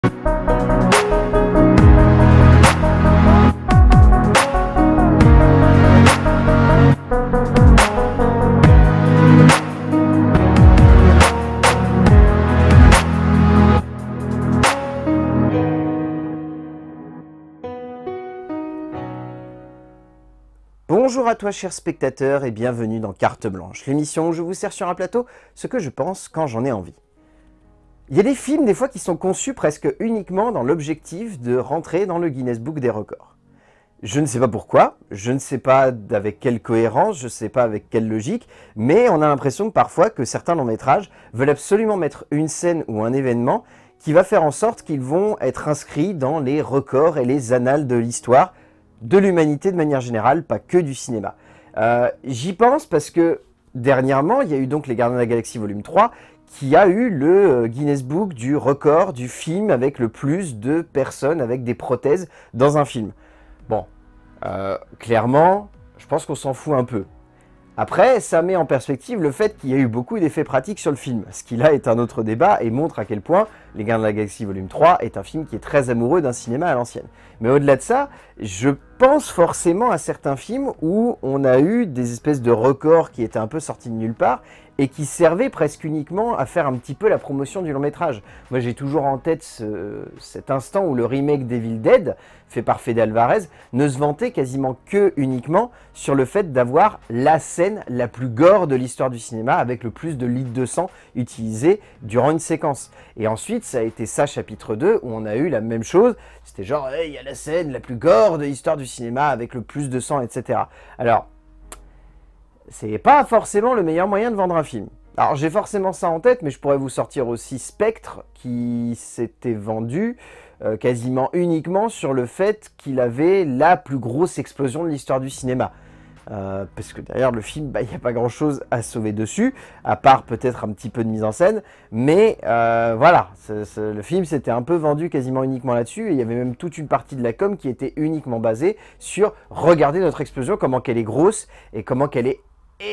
Bonjour à toi chers spectateurs et bienvenue dans Carte Blanche, l'émission où je vous sers sur un plateau ce que je pense quand j'en ai envie. Il y a des films des fois qui sont conçus presque uniquement dans l'objectif de rentrer dans le Guinness Book des records. Je ne sais pas pourquoi, je ne sais pas avec quelle cohérence, je ne sais pas avec quelle logique, mais on a l'impression que parfois que certains longs métrages veulent absolument mettre une scène ou un événement qui va faire en sorte qu'ils vont être inscrits dans les records et les annales de l'histoire, de l'humanité de manière générale, pas que du cinéma. J'y pense parce que dernièrement, il y a eu donc Les Gardiens de la Galaxie volume 3 qui a eu le Guinness Book du record du film avec le plus de personnes avec des prothèses dans un film. Bon, clairement, je pense qu'on s'en fout un peu. Après, ça met en perspective le fait qu'il y a eu beaucoup d'effets pratiques sur le film, ce qui là est un autre débat et montre à quel point Les Gardiens de la Galaxie volume 3 est un film qui est très amoureux d'un cinéma à l'ancienne. Mais au-delà de ça, je pense forcément à certains films où on a eu des espèces de records qui étaient un peu sortis de nulle part et qui servaient presque uniquement à faire un petit peu la promotion du long métrage. Moi j'ai toujours en tête cet instant où le remake d'Evil Dead, fait par Fede Alvarez, ne se vantait quasiment que uniquement sur le fait d'avoir la scène la plus gore de l'histoire du cinéma avec le plus de litres de sang utilisés durant une séquence. Et ensuite ça a été ça chapitre 2 où on a eu la même chose, c'était genre hey, il y a la scène la plus gore de l'histoire du cinéma avec le plus de sang, etc. Alors, c'est pas forcément le meilleur moyen de vendre un film. Alors j'ai forcément ça en tête, mais je pourrais vous sortir aussi Spectre, qui s'était vendu quasiment uniquement sur le fait qu'il avait la plus grosse explosion de l'histoire du cinéma. Parce que derrière le film, il n'y a pas grand chose à sauver dessus, à part peut-être un petit peu de mise en scène, mais voilà, le film s'était un peu vendu quasiment uniquement là-dessus, et il y avait même toute une partie de la com qui était uniquement basée sur « Regardez notre explosion, comment qu'elle est grosse, et comment qu'elle est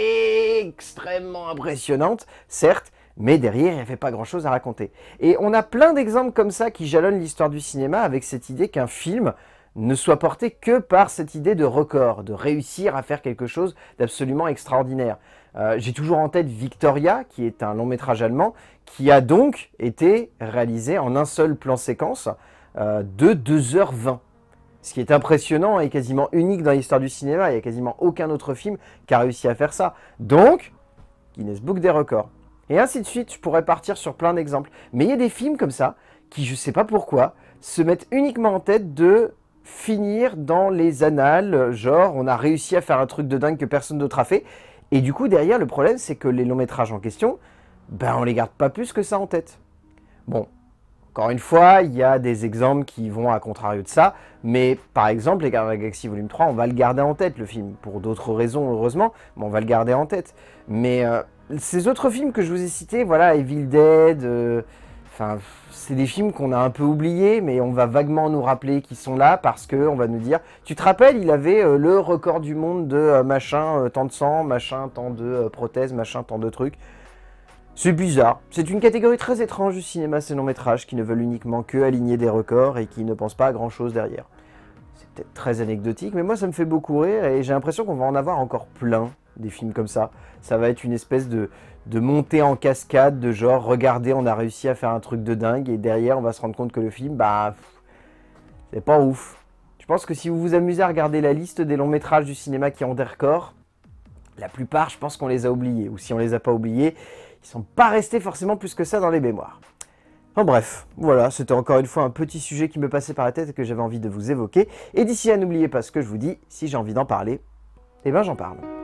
extrêmement impressionnante, certes, mais derrière, il n'y avait pas grand-chose à raconter. » Et on a plein d'exemples comme ça qui jalonnent l'histoire du cinéma avec cette idée qu'un film ne soit porté que par cette idée de record, de réussir à faire quelque chose d'absolument extraordinaire. J'ai toujours en tête Victoria, qui est un long métrage allemand, qui a donc été réalisé en un seul plan séquence de 2h20. Ce qui est impressionnant et quasiment unique dans l'histoire du cinéma, il n'y a quasiment aucun autre film qui a réussi à faire ça. Donc, Guinness Book des records. Et ainsi de suite, je pourrais partir sur plein d'exemples. Mais il y a des films comme ça, qui je ne sais pas pourquoi, se mettent uniquement en tête de finir dans les annales, genre on a réussi à faire un truc de dingue que personne d'autre a fait, et du coup derrière le problème c'est que les longs métrages en question, on les garde pas plus que ça en tête. Bon, encore une fois, il y a des exemples qui vont à contrario de ça, mais par exemple Les Gardiens de la Galaxie volume 3, on va le garder en tête le film, pour d'autres raisons heureusement, mais on va le garder en tête. Mais ces autres films que je vous ai cités, voilà, Evil Dead, enfin, c'est des films qu'on a un peu oubliés, mais on va vaguement nous rappeler qu'ils sont là parce qu'on va nous dire « Tu te rappelles, il avait le record du monde de machin, tant de sang, machin, tant de prothèses, machin, tant de trucs. » C'est bizarre. C'est une catégorie très étrange du cinéma, ces longs métrages qui ne veulent uniquement que aligner des records et qui ne pensent pas à grand chose derrière. C'est peut-être très anecdotique, mais moi ça me fait beaucoup rire et j'ai l'impression qu'on va en avoir encore plein des films comme ça. Ça va être une espèce de montée en cascade, de genre, regardez, on a réussi à faire un truc de dingue, et derrière, on va se rendre compte que le film, c'est pas ouf. Je pense que si vous vous amusez à regarder la liste des longs métrages du cinéma qui ont des records, la plupart, je pense qu'on les a oubliés, ou si on les a pas oubliés, ils sont pas restés forcément plus que ça dans les mémoires. En bref, voilà, c'était encore une fois un petit sujet qui me passait par la tête et que j'avais envie de vous évoquer, et d'ici là, n'oubliez pas ce que je vous dis, si j'ai envie d'en parler, eh ben j'en parle.